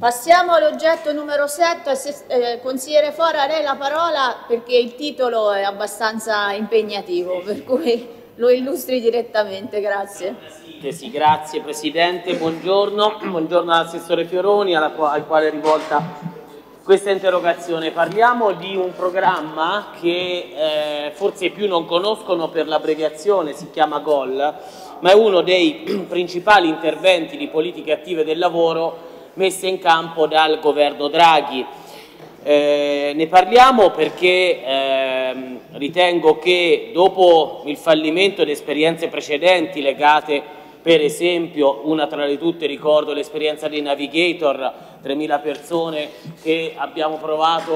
Passiamo all'oggetto numero 7. Consigliere Fora, a lei la parola perché il titolo è abbastanza impegnativo, per cui lo illustri direttamente, grazie. Sì, grazie Presidente, buongiorno all'assessore Fioroni al quale è rivolta questa interrogazione. Parliamo di un programma che forse più non conoscono per l'abbreviazione, si chiama GOL, ma è uno dei principali interventi di politiche attive del lavoro messe in campo dal governo Draghi. Ne parliamo perché ritengo che dopo il fallimento di esperienze precedenti legate, per esempio, una tra le tutte ricordo l'esperienza dei Navigator, 3.000 persone che abbiamo provato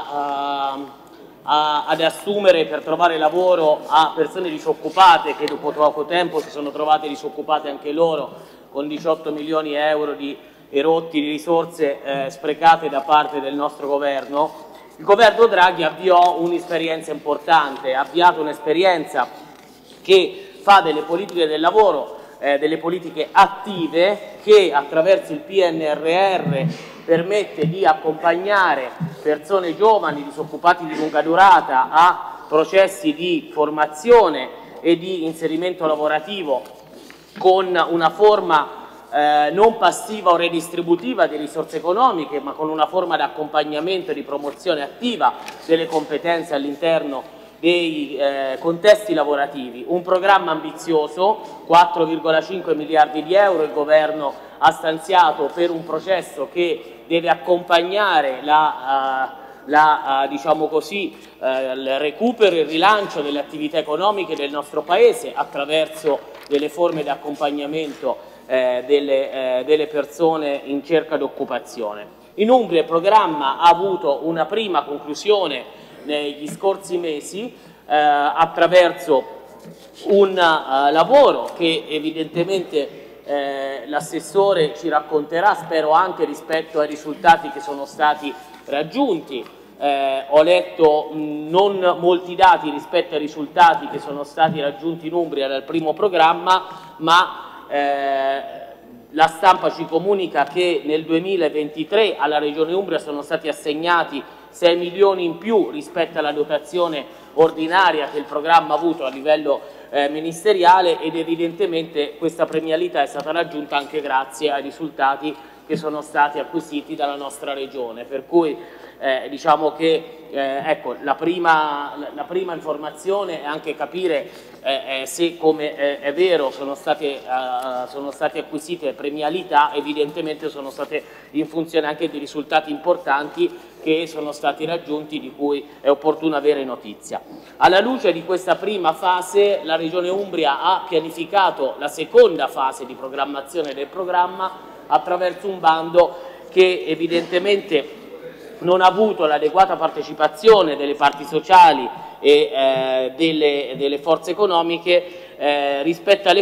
ad assumere per trovare lavoro a persone disoccupate che dopo poco tempo si sono trovate disoccupate anche loro, con 18 milioni di euro di erotti di risorse sprecate da parte del nostro governo. Il governo Draghi avviò un'esperienza importante, ha avviato un'esperienza che fa delle politiche del lavoro, delle politiche attive, che attraverso il PNRR permette di accompagnare persone giovani, disoccupati di lunga durata, a processi di formazione e di inserimento lavorativo con una forma non passiva o redistributiva di risorse economiche, ma con una forma di accompagnamento e di promozione attiva delle competenze all'interno dei contesti lavorativi. Un programma ambizioso, 4,5 miliardi di euro il governo ha stanziato per un processo che deve accompagnare diciamo così, il recupero e il rilancio delle attività economiche del nostro Paese attraverso delle forme di accompagnamento delle persone in cerca di occupazione. In Umbria il programma ha avuto una prima conclusione negli scorsi mesi attraverso un lavoro che evidentemente l'assessore ci racconterà, spero anche rispetto ai risultati che sono stati raggiunti. Ho letto non molti dati rispetto ai risultati che sono stati raggiunti in Umbria dal primo programma, ma la stampa ci comunica che nel 2023 alla Regione Umbria sono stati assegnati 6 milioni in più rispetto alla dotazione ordinaria che il programma ha avuto a livello ministeriale, ed evidentemente questa premialità è stata raggiunta anche grazie ai risultati che sono stati acquisiti dalla nostra Regione. Per cui diciamo che ecco, la prima informazione è anche capire se, come è vero, sono state acquisite premialità, evidentemente sono state in funzione anche di risultati importanti che sono stati raggiunti, di cui è opportuno avere notizia. Alla luce di questa prima fase, la Regione Umbria ha pianificato la seconda fase di programmazione del programma attraverso un bando che evidentemente non ha avuto l'adeguata partecipazione delle parti sociali e delle forze economiche, rispetto alle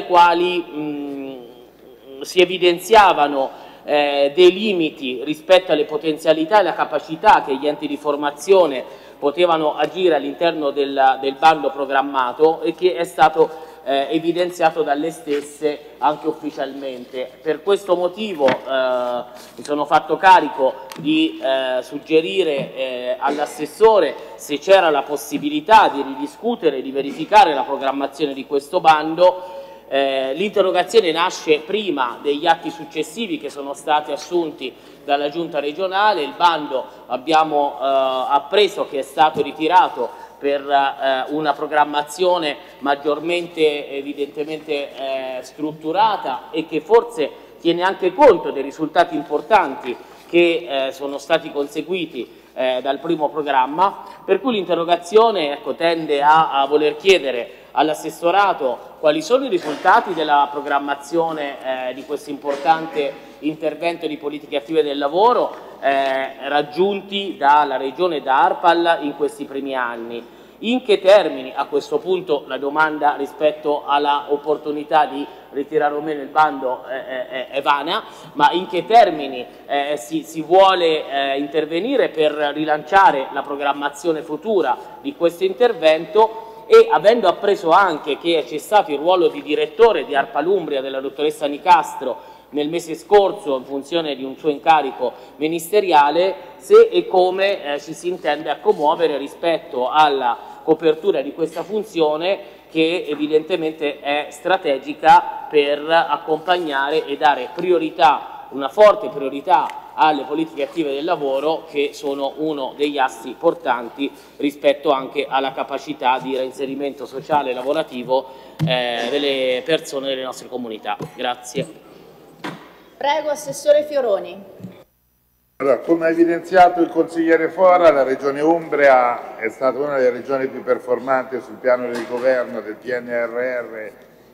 quali si evidenziavano dei limiti rispetto alle potenzialità e alla capacità che gli enti di formazione potevano agire all'interno del bando programmato, e che è stato evidenziato dalle stesse anche ufficialmente. Per questo motivo mi sono fatto carico di suggerire all'assessore se c'era la possibilità di ridiscutere e di verificare la programmazione di questo bando. L'interrogazione nasce prima degli atti successivi che sono stati assunti dalla Giunta regionale. Il bando abbiamo appreso che è stato ritirato per una programmazione maggiormente evidentemente strutturata, e che forse tiene anche conto dei risultati importanti che sono stati conseguiti dal primo programma. Per cui l'interrogazione tende a voler chiedere all'assessorato quali sono i risultati della programmazione di questo importante intervento di politiche attive del lavoro raggiunti dalla Regione e da ARPAL in questi primi anni. In che termini, a questo punto la domanda rispetto alla opportunità di ritirare o meno il bando è vana, ma in che termini si vuole intervenire per rilanciare la programmazione futura di questo intervento, e avendo appreso anche che c'è stato il ruolo di direttore di ARPAL Umbria della dottoressa Nicastro nel mese scorso in funzione di un suo incarico ministeriale, se e come ci si intende accomuovere rispetto alla copertura di questa funzione che evidentemente è strategica per accompagnare e dare priorità, una forte priorità alle politiche attive del lavoro, che sono uno degli assi portanti rispetto anche alla capacità di reinserimento sociale e lavorativo delle persone delle nostre comunità. Grazie. Prego, Assessore Fioroni. Allora, come ha evidenziato il consigliere Fora, la Regione Umbria è stata una delle regioni più performanti sul piano del governo, del PNRR,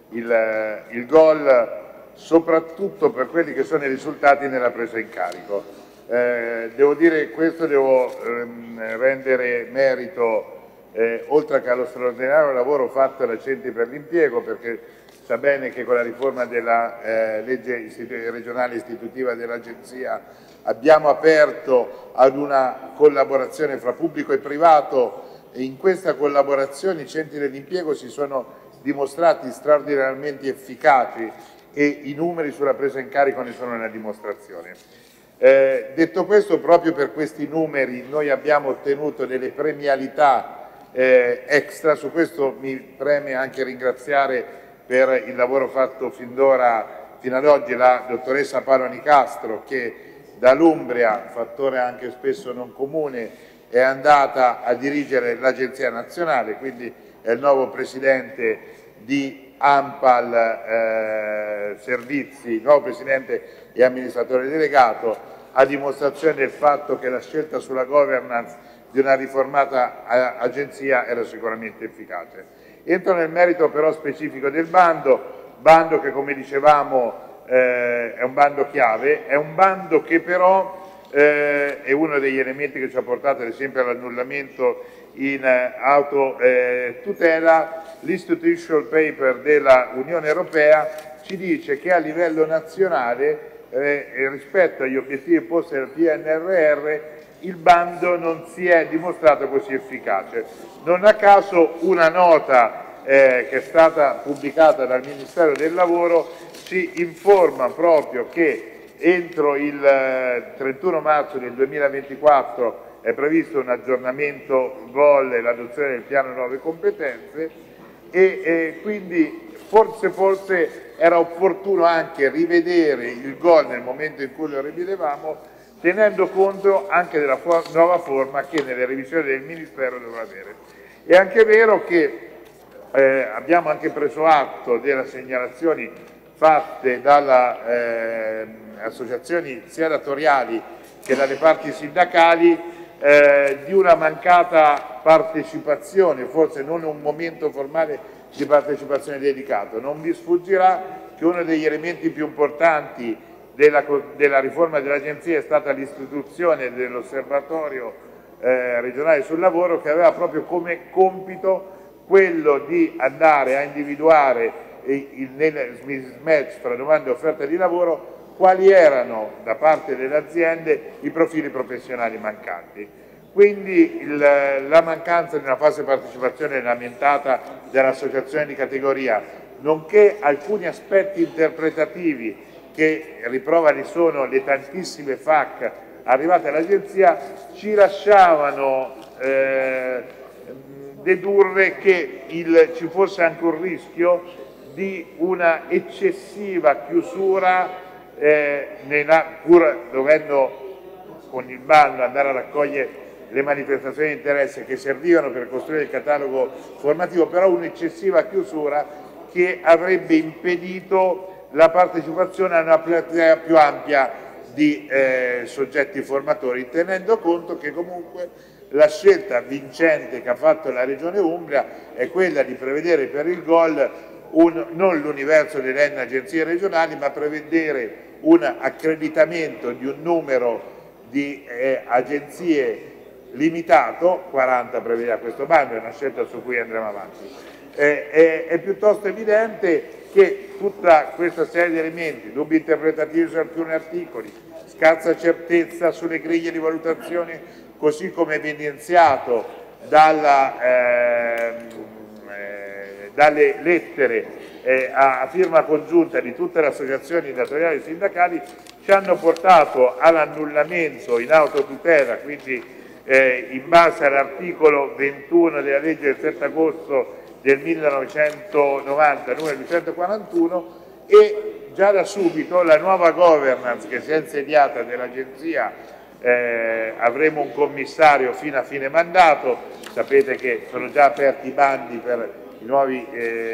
il GOL, soprattutto per quelli che sono i risultati nella presa in carico. Devo dire questo, devo rendere merito, oltre che allo straordinario lavoro fatto dai centri per l'impiego, perché sa bene che con la riforma della legge regionale istitutiva dell'Agenzia abbiamo aperto ad una collaborazione fra pubblico e privato, e in questa collaborazione i centri dell'impiego si sono dimostrati straordinariamente efficaci e i numeri sulla presa in carico ne sono una dimostrazione. Detto questo, proprio per questi numeri noi abbiamo ottenuto delle premialità extra. Su questo mi preme anche ringraziare per il lavoro fatto fino ad oggi la dottoressa Paola Nicastro, che dall'Umbria, fattore anche spesso non comune, è andata a dirigere l'Agenzia Nazionale, quindi è il nuovo presidente di ANPAL Servizi, nuovo presidente e amministratore delegato, a dimostrazione del fatto che la scelta sulla governance di una riformata agenzia era sicuramente efficace. Entro nel merito però specifico del bando che, come dicevamo, è un bando chiave, è un bando che però è uno degli elementi che ci ha portato ad esempio all'annullamento in autotutela. L'Institutional Paper della Unione Europea ci dice che a livello nazionale rispetto agli obiettivi posti dal PNRR il bando non si è dimostrato così efficace. Non a caso una nota che è stata pubblicata dal Ministero del Lavoro ci informa proprio che entro il 31 marzo del 2024 è previsto un aggiornamento GOL e l'adozione del piano nuove competenze, e quindi forse era opportuno anche rivedere il GOL nel momento in cui lo rivedevamo, tenendo conto anche della nuova forma che nelle revisioni del Ministero dovrà avere. È anche vero che abbiamo anche preso atto delle segnalazioni fatte dalle associazioni sia datoriali che dalle parti sindacali di una mancata partecipazione, forse non un momento formale di partecipazione dedicato. Non vi sfuggirà che uno degli elementi più importanti della riforma dell'Agenzia è stata l'istituzione dell'Osservatorio regionale sul lavoro, che aveva proprio come compito quello di andare a individuare nel mismatch tra domanda e offerta di lavoro quali erano da parte delle aziende i profili professionali mancanti. Quindi la mancanza di una fase di partecipazione lamentata dall'associazione di categoria, nonché alcuni aspetti interpretativi che riprovali sono le tantissime FAC arrivate all'Agenzia, ci lasciavano dedurre che ci fosse anche un rischio di una eccessiva chiusura, pur dovendo con il bando andare a raccogliere le manifestazioni di interesse che servivano per costruire il catalogo formativo, però un'eccessiva chiusura che avrebbe impedito la partecipazione a una platea più ampia di soggetti formatori, tenendo conto che comunque la scelta vincente che ha fatto la Regione Umbria è quella di prevedere per il GOL non l'universo delle N agenzie regionali, ma prevedere un accreditamento di un numero di agenzie limitato, 40 prevedeva questo bando, è una scelta su cui andremo avanti. È piuttosto evidente che tutta questa serie di elementi, dubbi interpretativi su alcuni articoli, scarsa certezza sulle griglie di valutazione, così come evidenziato dalle lettere a firma congiunta di tutte le associazioni datoriali e sindacali, ci hanno portato all'annullamento in autotutela, quindi in base all'articolo 21 della legge del 7 agosto del 1990, numero 241, e già da subito la nuova governance che si è insediata dell'Agenzia, avremo un commissario fino a fine mandato, sapete che sono già aperti i bandi per i nuovi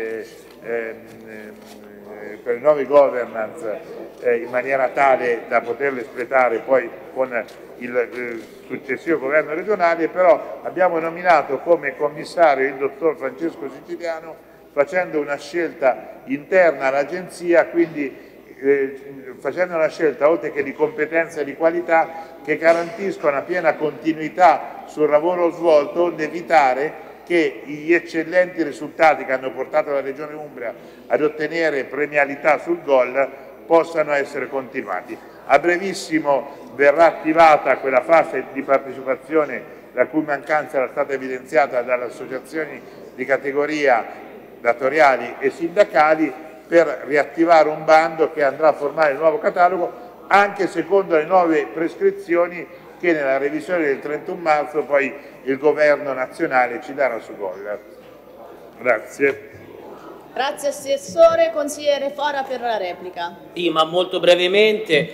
governance in maniera tale da poterle espletare poi con il successivo governo regionale, però abbiamo nominato come commissario il dottor Francesco Siciliano, facendo una scelta interna all'Agenzia, quindi facendo una scelta oltre che di competenza e di qualità che garantisca una piena continuità sul lavoro svolto, onde evitare che gli eccellenti risultati che hanno portato la Regione Umbria ad ottenere premialità sul gol possano essere continuati. A brevissimo verrà attivata quella fase di partecipazione la cui mancanza era stata evidenziata dalle associazioni di categoria datoriali e sindacali, per riattivare un bando che andrà a formare il nuovo catalogo anche secondo le nuove prescrizioni che nella revisione del 31 marzo poi il governo nazionale ci darà su gol. Grazie. Grazie Assessore. Consigliere Fora per la replica. Sì, ma molto brevemente,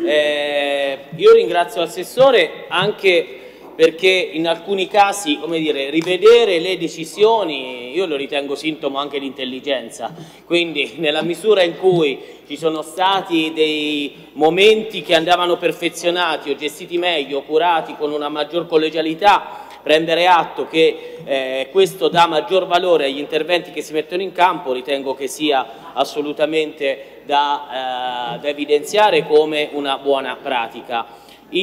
io ringrazio l'Assessore anche perché in alcuni casi, come dire, rivedere le decisioni io lo ritengo sintomo anche di intelligenza, quindi nella misura in cui ci sono stati dei momenti che andavano perfezionati o gestiti meglio, curati con una maggior collegialità, prendere atto che questo dà maggior valore agli interventi che si mettono in campo, ritengo che sia assolutamente da evidenziare come una buona pratica.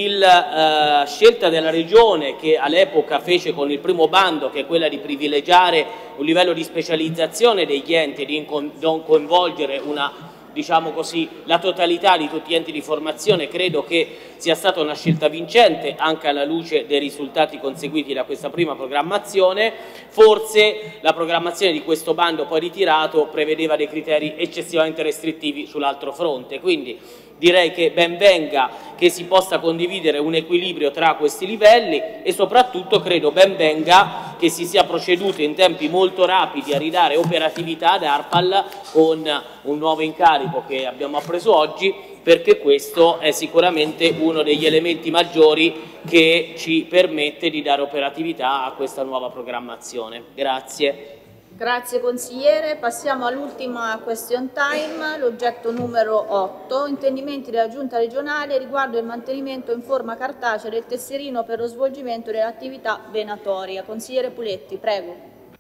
La scelta della Regione, che all'epoca fece con il primo bando, che è quella di privilegiare un livello di specializzazione degli enti, di non coinvolgere diciamo così, la totalità di tutti gli enti di formazione, credo che sia stata una scelta vincente anche alla luce dei risultati conseguiti da questa prima programmazione. Forse la programmazione di questo bando poi ritirato prevedeva dei criteri eccessivamente restrittivi sull'altro fronte, quindi direi che ben venga che si possa condividere un equilibrio tra questi livelli e soprattutto credo ben venga che si sia proceduto in tempi molto rapidi a ridare operatività ad ARPAL con un nuovo incarico che abbiamo appreso oggi, perché questo è sicuramente uno degli elementi maggiori che ci permette di dare operatività a questa nuova programmazione. Grazie. Grazie consigliere. Passiamo all'ultima question time, l'oggetto numero 8, intendimenti della Giunta regionale riguardo il mantenimento in forma cartacea del tesserino per lo svolgimento dell'attività venatoria. Consigliere Puletti, prego.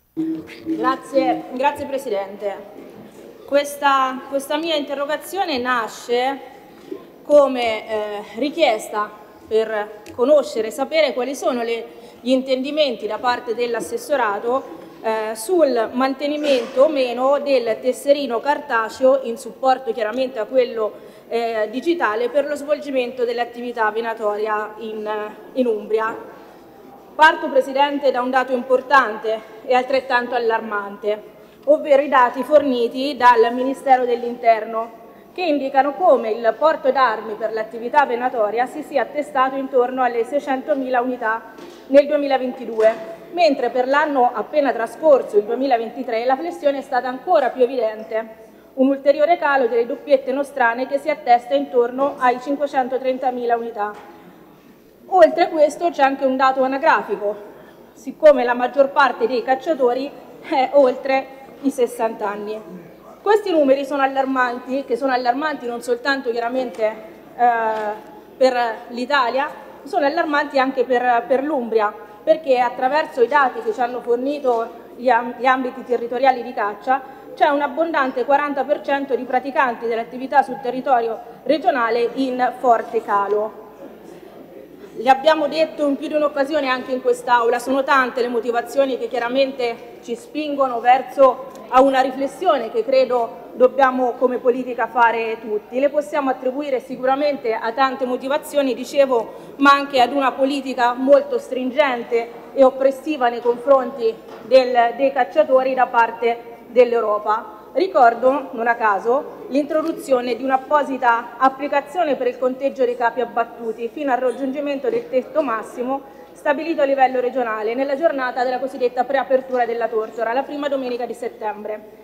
Grazie Presidente. Questa mia interrogazione nasce come richiesta per conoscere e sapere quali sono gli intendimenti da parte dell'assessorato sul mantenimento o meno del tesserino cartaceo in supporto chiaramente a quello digitale per lo svolgimento dell'attività venatoria in Umbria. Parto, Presidente, da un dato importante e altrettanto allarmante, ovvero i dati forniti dal Ministero dell'Interno, che indicano come il porto d'armi per l'attività venatoria si sia attestato intorno alle 600.000 unità nel 2022, mentre per l'anno appena trascorso, il 2023, la flessione è stata ancora più evidente, un ulteriore calo delle doppiette nostrane che si attesta intorno ai 530.000 unità. Oltre a questo c'è anche un dato anagrafico, siccome la maggior parte dei cacciatori è oltre i 60 anni. Questi numeri sono allarmanti, che sono allarmanti non soltanto chiaramente per l'Italia, sono allarmanti anche per l'Umbria, perché attraverso i dati che ci hanno fornito gli ambiti territoriali di caccia c'è un abbondante 40% di praticanti dell'attività sul territorio regionale in forte calo. Li abbiamo detto in più di un'occasione anche in quest'Aula, sono tante le motivazioni che chiaramente ci spingono verso a una riflessione che credo dobbiamo come politica fare tutti. Le possiamo attribuire sicuramente a tante motivazioni, dicevo, ma anche ad una politica molto stringente e oppressiva nei confronti dei cacciatori da parte dell'Europa. Ricordo, non a caso, l'introduzione di un'apposita applicazione per il conteggio dei capi abbattuti fino al raggiungimento del tetto massimo stabilito a livello regionale nella giornata della cosiddetta preapertura della Tortora, la prima domenica di settembre.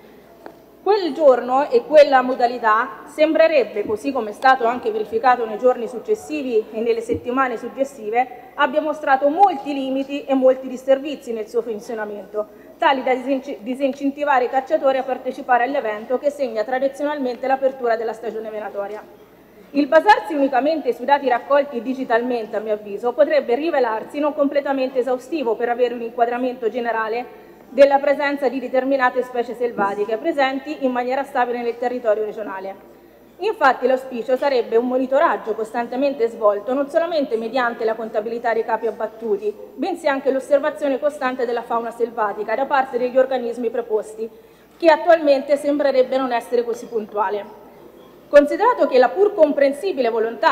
Quel giorno e quella modalità sembrerebbe, così come è stato anche verificato nei giorni successivi e nelle settimane successive, abbia mostrato molti limiti e molti disservizi nel suo funzionamento, tali da disincentivare i cacciatori a partecipare all'evento che segna tradizionalmente l'apertura della stagione venatoria. Il basarsi unicamente sui dati raccolti digitalmente, a mio avviso, potrebbe rivelarsi non completamente esaustivo per avere un inquadramento generale della presenza di determinate specie selvatiche presenti in maniera stabile nel territorio regionale. Infatti l'auspicio sarebbe un monitoraggio costantemente svolto non solamente mediante la contabilità dei capi abbattuti, bensì anche l'osservazione costante della fauna selvatica da parte degli organismi preposti, che attualmente sembrerebbe non essere così puntuale. Considerato che la pur comprensibile volontà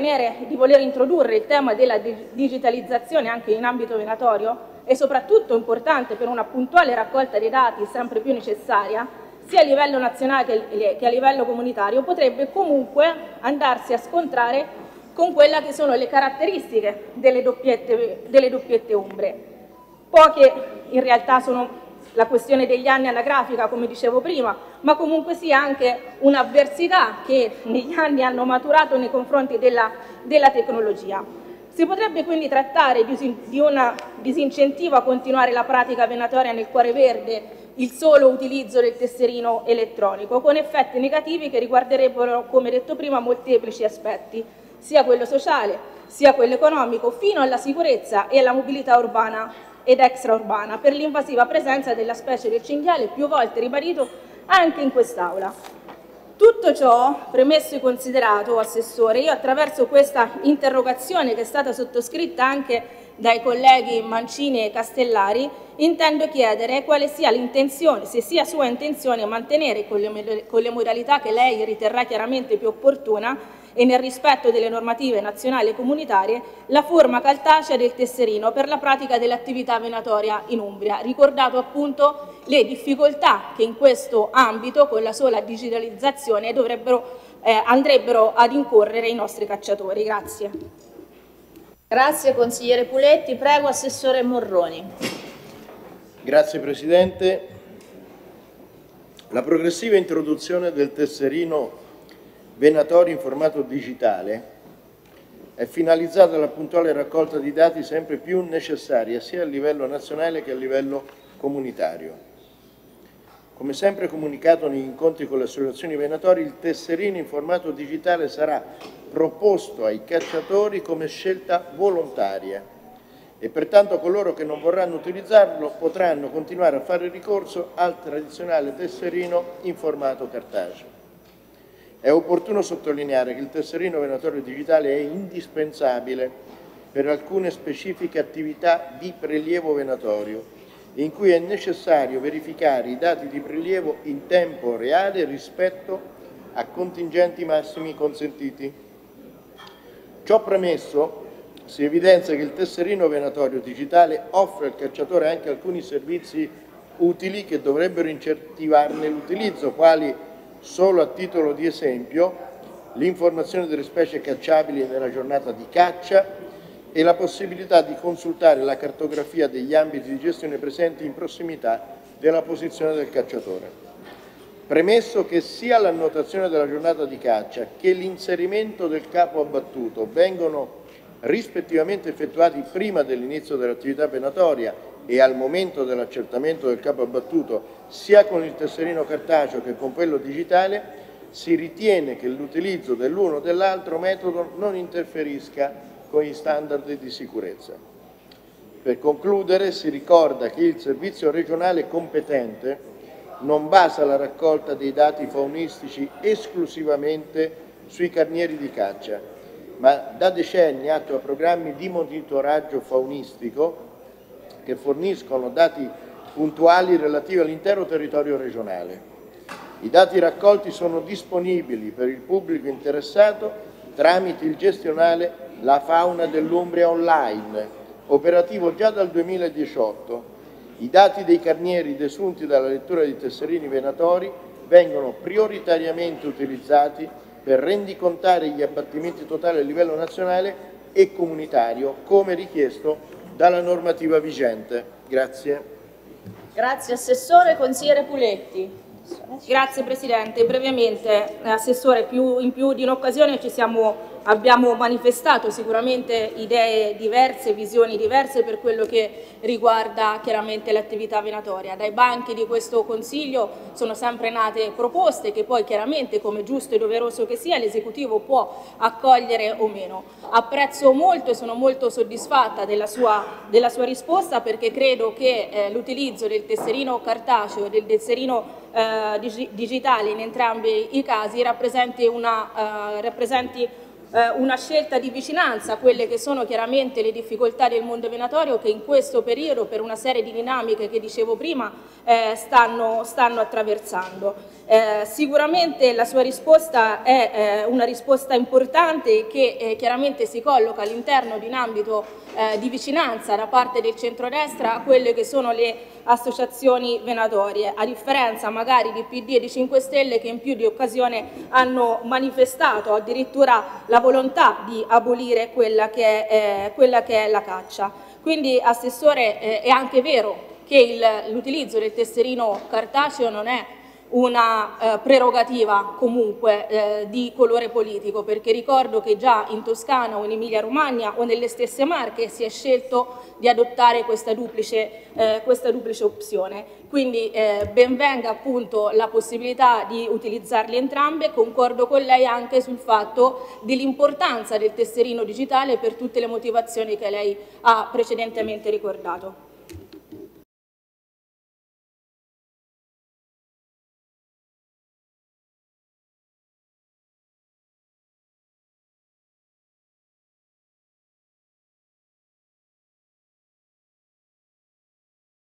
di voler introdurre il tema della digitalizzazione anche in ambito venatorio è soprattutto importante per una puntuale raccolta dei dati sempre più necessaria, sia a livello nazionale che a livello comunitario, potrebbe comunque andarsi a scontrare con quelle che sono le caratteristiche delle doppiette umbre. Poche in realtà sono la questione degli anni anagrafica, come dicevo prima, ma comunque sia anche un'avversità che negli anni hanno maturato nei confronti della tecnologia. Si potrebbe quindi trattare di un disincentivo a continuare la pratica venatoria nel cuore verde, il solo utilizzo del tesserino elettronico, con effetti negativi che riguarderebbero, come detto prima, molteplici aspetti, sia quello sociale, sia quello economico, fino alla sicurezza e alla mobilità urbana ed extraurbana, per l'invasiva presenza della specie del cinghiale, più volte ribadito anche in quest'Aula. Tutto ciò premesso e considerato, Assessore, io attraverso questa interrogazione che è stata sottoscritta anche dai colleghi Mancini e Castellari, intendo chiedere quale sia l'intenzione, se sia sua intenzione mantenere con le modalità che lei riterrà chiaramente più opportuna e nel rispetto delle normative nazionali e comunitarie, la forma cartacea del tesserino per la pratica dell'attività venatoria in Umbria, ricordato appunto le difficoltà che in questo ambito con la sola digitalizzazione andrebbero ad incorrere i nostri cacciatori. Grazie. Grazie consigliere Puletti. Prego Assessore Morroni. Grazie Presidente. La progressiva introduzione del tesserino venatorio in formato digitale è finalizzata alla puntuale raccolta di dati sempre più necessaria sia a livello nazionale che a livello comunitario. Come sempre comunicato negli incontri con le associazioni venatorie, il tesserino in formato digitale sarà proposto ai cacciatori come scelta volontaria e pertanto coloro che non vorranno utilizzarlo potranno continuare a fare ricorso al tradizionale tesserino in formato cartaceo. È opportuno sottolineare che il tesserino venatorio digitale è indispensabile per alcune specifiche attività di prelievo venatorio, in cui è necessario verificare i dati di prelievo in tempo reale rispetto a contingenti massimi consentiti. Ciò premesso, si evidenzia che il tesserino venatorio digitale offre al cacciatore anche alcuni servizi utili che dovrebbero incentivarne l'utilizzo, quali, solo a titolo di esempio, l'informazione delle specie cacciabili nella giornata di caccia e la possibilità di consultare la cartografia degli ambiti di gestione presenti in prossimità della posizione del cacciatore. Premesso che sia l'annotazione della giornata di caccia che l'inserimento del capo abbattuto vengono rispettivamente effettuati prima dell'inizio dell'attività venatoria e al momento dell'accertamento del capo abbattuto, sia con il tesserino cartaceo che con quello digitale, si ritiene che l'utilizzo dell'uno o dell'altro metodo non interferisca con gli standard di sicurezza. Per concludere, si ricorda che il servizio regionale competente non basa la raccolta dei dati faunistici esclusivamente sui carnieri di caccia, ma da decenni attua programmi di monitoraggio faunistico che forniscono dati puntuali relativi all'intero territorio regionale. I dati raccolti sono disponibili per il pubblico interessato tramite il gestionale La Fauna dell'Umbria Online, operativo già dal 2018. I dati dei carnieri desunti dalla lettura di tesserini venatori vengono prioritariamente utilizzati per rendicontare gli abbattimenti totali a livello nazionale e comunitario, come richiesto dalla normativa vigente. Grazie. Grazie Assessore. Consigliere Puletti. Grazie Presidente. Brevemente, Assessore, in più di un'occasione abbiamo manifestato sicuramente idee diverse, visioni diverse per quello che riguarda chiaramente l'attività venatoria. Dai banchi di questo Consiglio sono sempre nate proposte che poi chiaramente, come giusto e doveroso che sia, l'Esecutivo può accogliere o meno. Apprezzo molto e sono molto soddisfatta della sua risposta, perché credo che l'utilizzo del tesserino cartaceo e del tesserino digitale in entrambi i casi rappresenti una scelta di vicinanza a quelle che sono chiaramente le difficoltà del mondo venatorio, che in questo periodo, per una serie di dinamiche che dicevo prima, stanno attraversando. Sicuramente la sua risposta è una risposta importante che chiaramente si colloca all'interno di un ambito di vicinanza da parte del centrodestra a quelle che sono le associazioni venatorie, a differenza magari di PD e di 5 Stelle, che in più di occasione hanno manifestato addirittura la volontà di abolire quella che è la caccia. Quindi, Assessore, è anche vero che l'utilizzo del tesserino cartaceo non è una prerogativa comunque di colore politico, perché ricordo che già in Toscana o in Emilia Romagna o nelle stesse Marche si è scelto di adottare questa duplice opzione. Quindi ben venga appunto la possibilità di utilizzarli entrambe. Concordo con lei anche sul fatto dell'importanza del tesserino digitale per tutte le motivazioni che lei ha precedentemente ricordato.